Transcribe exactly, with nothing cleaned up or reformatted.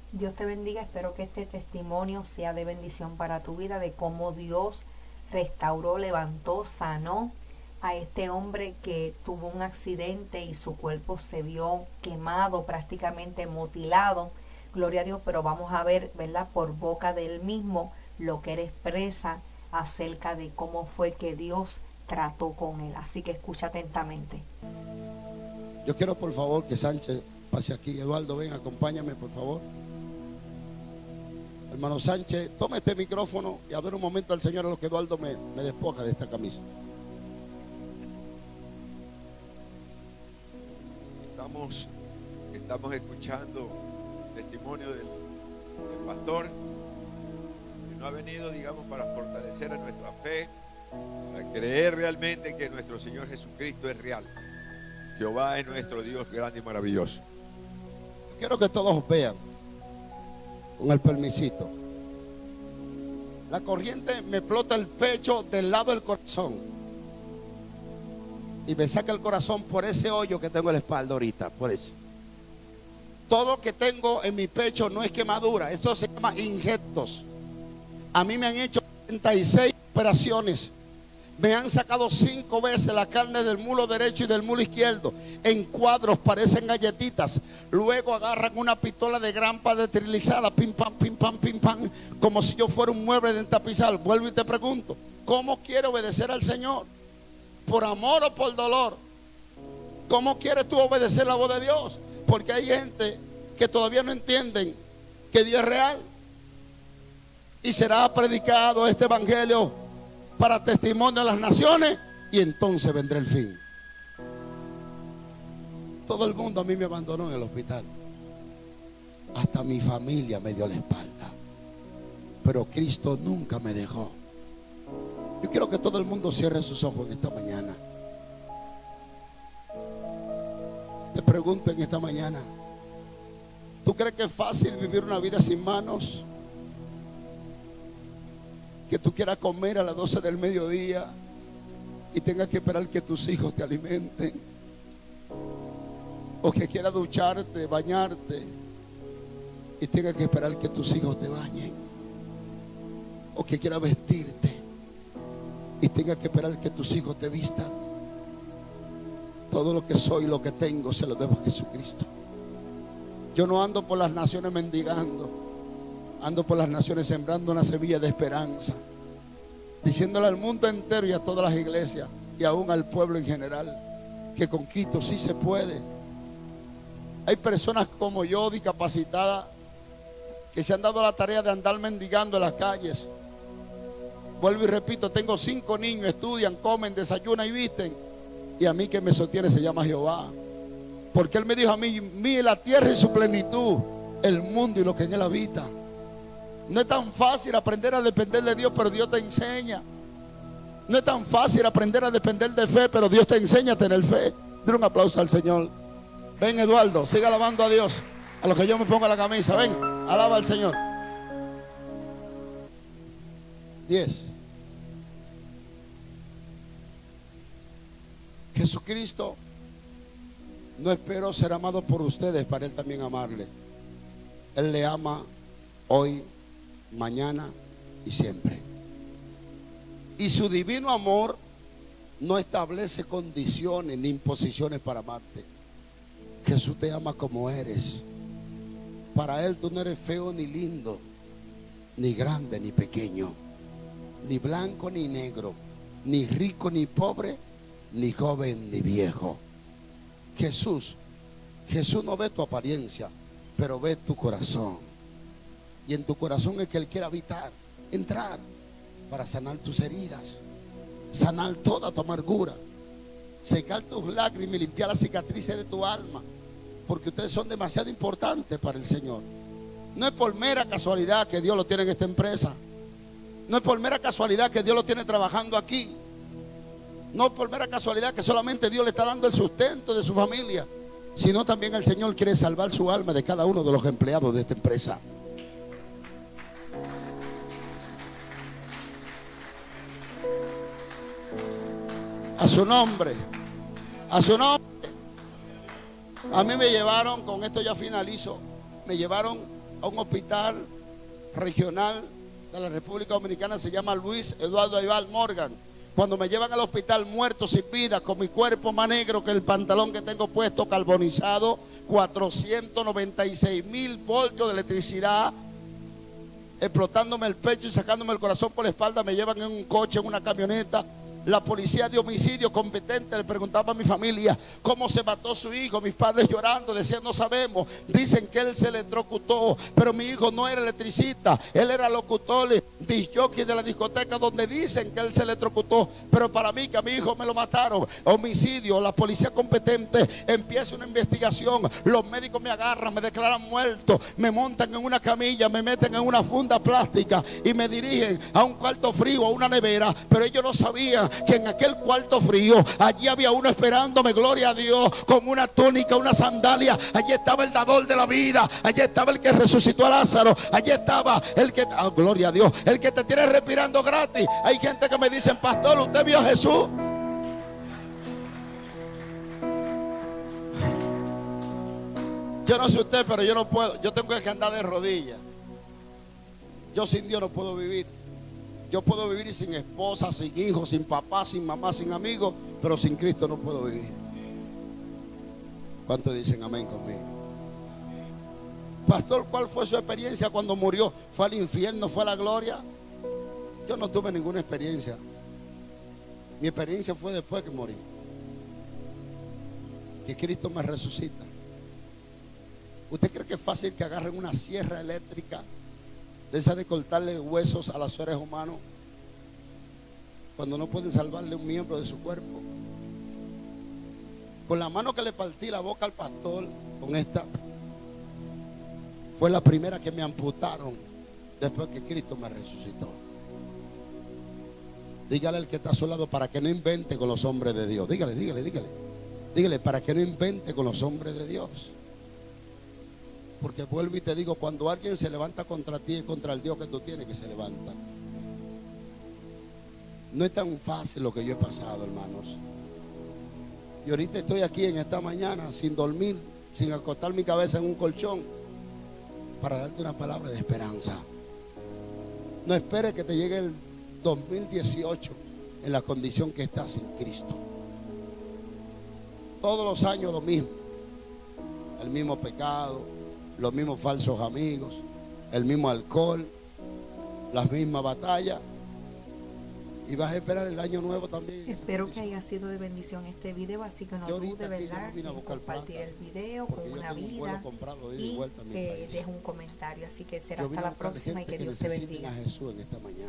Dios te bendiga, espero que este testimonio sea de bendición para tu vida, de cómo Dios restauró, levantó, sanó a este hombre que tuvo un accidente y su cuerpo se vio quemado, prácticamente mutilado. Gloria a Dios, pero vamos a ver, ¿verdad?, por boca de él mismo lo que él expresa acerca de cómo fue que Dios trató con él. Así que escucha atentamente. Yo quiero, por favor, que Sánchez pase aquí. Eduardo, ven, acompáñame, por favor. Hermano Sánchez, tome este micrófono y a ver un momento al Señor a lo que Eduardo me, me despoja de esta camisa. Estamos, estamos escuchando el testimonio del, del pastor, que no ha venido, digamos, para fortalecer a nuestra fe, para creer realmente que nuestro Señor Jesucristo es real. Jehová es nuestro Dios grande y maravilloso. Quiero que todos vean, con el permisito. La corriente me explota el pecho del lado del corazón y me saca el corazón por ese hoyo que tengo en la espalda ahorita, por eso. Todo lo que tengo en mi pecho no es quemadura, esto se llama injertos. A mí me han hecho treinta y seis operaciones. Me han sacado cinco veces la carne del mulo derecho y del mulo izquierdo. En cuadros parecen galletitas. Luego agarran una pistola de grampa destritilizada, pim pam, pim pam, pim pam, como si yo fuera un mueble de entapizar. Vuelvo y te pregunto, ¿cómo quiere obedecer al Señor? ¿Por amor o por dolor? ¿Cómo quieres tú obedecer la voz de Dios? Porque hay gente que todavía no entienden que Dios es real. Y será predicado este evangelio para testimonio a las naciones, y entonces vendrá el fin. Todo el mundo a mí me abandonó en el hospital. Hasta mi familia me dio la espalda. Pero Cristo nunca me dejó. Yo quiero que todo el mundo cierre sus ojos en esta mañana. Te pregunto en esta mañana, ¿tú crees que es fácil vivir una vida sin manos? Que tú quieras comer a las doce del mediodía y tengas que esperar que tus hijos te alimenten, o que quieras ducharte, bañarte y tengas que esperar que tus hijos te bañen, o que quieras vestirte y tengas que esperar que tus hijos te vistan. Todo lo que soy, lo que tengo, se lo debo a Jesucristo. Yo no ando por las naciones mendigando, ando por las naciones sembrando una semilla de esperanza, diciéndole al mundo entero y a todas las iglesias y aún al pueblo en general que con Cristo sí se puede. Hay personas como yo, discapacitadas, que se han dado la tarea de andar mendigando en las calles. Vuelvo y repito, tengo cinco niños, estudian, comen, desayunan y visten, y a mí que me sostiene se llama Jehová, porque Él me dijo a mí: mire la tierra y su plenitud, el mundo y lo que en él habita. No es tan fácil aprender a depender de Dios, pero Dios te enseña. No es tan fácil aprender a depender de fe, pero Dios te enseña a tener fe. Dale un aplauso al Señor. Ven, Eduardo, siga alabando a Dios. A lo que yo me ponga la camisa, ven, alaba al Señor. Diez. Jesucristo no esperó ser amado por ustedes para Él también amarle. Él le ama hoy, mañana y siempre. Y su divino amor no establece condiciones ni imposiciones para amarte. Jesús te ama como eres. Para Él tú no eres feo ni lindo, ni grande ni pequeño, ni blanco ni negro, ni rico ni pobre, ni joven ni viejo. Jesús, Jesús no ve tu apariencia, pero ve tu corazón. Y en tu corazón es que Él quiere habitar, entrar para sanar tus heridas, sanar toda tu amargura, secar tus lágrimas y limpiar las cicatrices de tu alma, porque ustedes son demasiado importantes para el Señor. No es por mera casualidad que Dios lo tiene en esta empresa. No es por mera casualidad que Dios lo tiene trabajando aquí. No es por mera casualidad que solamente Dios le está dando el sustento de su familia, sino también el Señor quiere salvar su alma de cada uno de los empleados de esta empresa. A su nombre, a su nombre. A mí me llevaron, con esto ya finalizo, me llevaron a un hospital regional de la República Dominicana, se llama Luis Eduardo Aybar Morgan. Cuando me llevan al hospital muerto sin vida, con mi cuerpo más negro que el pantalón que tengo puesto, carbonizado, cuatrocientos noventa y seis mil voltios de electricidad, explotándome el pecho y sacándome el corazón por la espalda, me llevan en un coche, en una camioneta. La policía de homicidio competente le preguntaba a mi familia cómo se mató su hijo. Mis padres llorando decían: no sabemos. Dicen que él se electrocutó, pero mi hijo no era electricista, él era locutor, disc jockey de la discoteca donde dicen que él se electrocutó. Pero para mí, que a mi hijo me lo mataron. Homicidio. La policía competente empieza una investigación. Los médicos me agarran, me declaran muerto, me montan en una camilla, me meten en una funda plástica y me dirigen a un cuarto frío, a una nevera. Pero ellos no sabían que en aquel cuarto frío, allí había uno esperándome, gloria a Dios, con una túnica, una sandalia. Allí estaba el dador de la vida, allí estaba el que resucitó a Lázaro, allí estaba el que, oh, gloria a Dios, el que te tiene respirando gratis. Hay gente que me dicen: pastor, ¿usted vio a Jesús? Yo no sé usted, pero yo no puedo, yo tengo que andar de rodillas. Yo sin Dios no puedo vivir. Yo puedo vivir sin esposa, sin hijos, sin papá, sin mamá, sin amigos, pero sin Cristo no puedo vivir. ¿Cuántos dicen amén conmigo? Pastor, ¿cuál fue su experiencia cuando murió? ¿Fue al infierno? ¿Fue a la gloria? Yo no tuve ninguna experiencia. Mi experiencia fue después que morí, que Cristo me resucita. ¿Usted cree que es fácil que agarren una sierra eléctrica de esa de cortarle huesos a los seres humanos cuando no pueden salvarle un miembro de su cuerpo? Con la mano que le partí la boca al pastor, con esta, fue la primera que me amputaron después que Cristo me resucitó. Dígale al que está a su lado para que no invente con los hombres de Dios. Dígale, dígale, dígale. Dígale para que no invente con los hombres de Dios. Porque vuelvo y te digo, cuando alguien se levanta contra ti y contra el Dios que tú tienes, que se levanta. No es tan fácil lo que yo he pasado, hermanos. Y ahorita estoy aquí en esta mañana sin dormir, sin acostar mi cabeza en un colchón, para darte una palabra de esperanza. No esperes que te llegue el dos mil dieciocho en la condición que estás sin Cristo. Todos los años lo mismo, el mismo pecado, los mismos falsos amigos, el mismo alcohol, las mismas batallas. Y vas a esperar el año nuevo también. Espero que haya sido de bendición este video, así que no dude, ¿verdad?, en compartir el video con una vida y que deje un comentario. Así que será hasta la próxima y que Dios te bendiga. A Jesús en esta mañana.